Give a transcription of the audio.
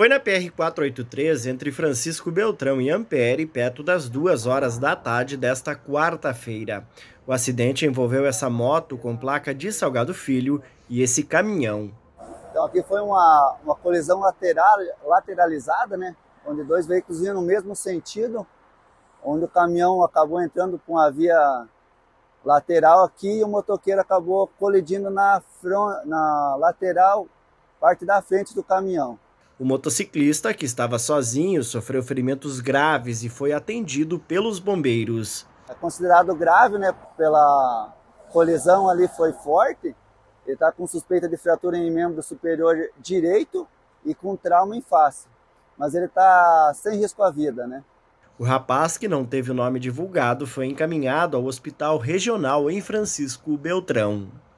Foi na PR-483, entre Francisco Beltrão e Ampere, perto das 2 horas da tarde desta quarta-feira. O acidente envolveu essa moto com placa de Salgado Filho e esse caminhão. Então aqui foi uma colisão lateralizada, né? Onde dois veículos iam no mesmo sentido, onde o caminhão acabou entrando com a via lateral aqui e o motoqueiro acabou colidindo na lateral, parte da frente do caminhão. O motociclista, que estava sozinho, sofreu ferimentos graves e foi atendido pelos bombeiros. É considerado grave, né? Pela colisão ali foi forte. Ele está com suspeita de fratura em membro superior direito e com trauma em face. Mas ele está sem risco à vida, né? O rapaz, que não teve o nome divulgado, foi encaminhado ao Hospital Regional em Francisco Beltrão.